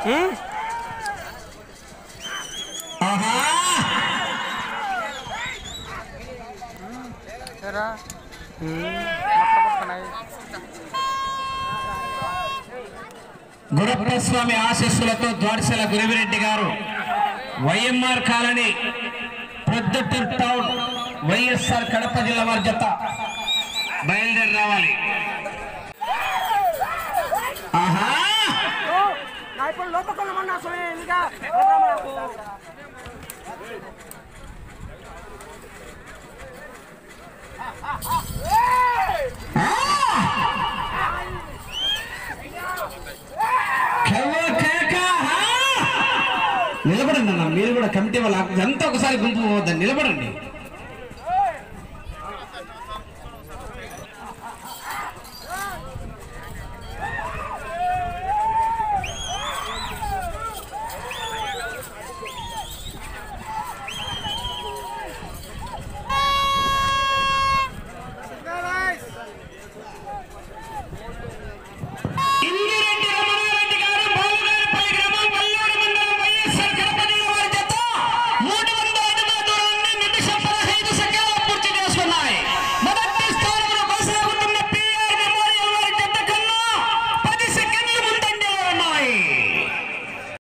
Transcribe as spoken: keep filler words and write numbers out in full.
గురప్పస్వామి ఆశీస్సులతో ద్వారసల గురువిరెడ్డి గారు YMR colony Proddatur town YSR Kadapa జిల్లా వారి జత బయలుదేరి రావాలి. ఆహా నిలబడండి అన్న, మీరు కూడా కమిటీ వాళ్ళు అంతా ఒకసారి గుంపు పోవద్దని నిలబడండి.